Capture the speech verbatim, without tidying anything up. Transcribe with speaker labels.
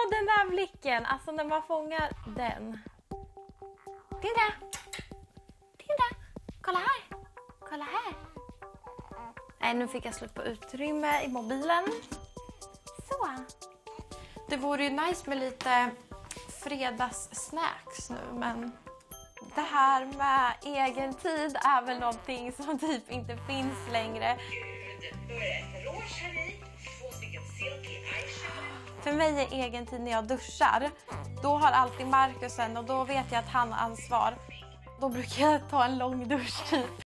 Speaker 1: den där blicken. Alltså när man fångar den. Titta! Titta! Kolla här! Kolla här! Nej, nu fick jag slut på utrymme i mobilen. Så. Det vore ju nice med lite fredagssnacks nu, men det här med egen tid är väl någonting som typ inte finns längre. För mig är egen tid när jag duschar. Då har alltid Marcus en och då vet jag att han har ansvar. Då brukar jag ta en lång dusch typ.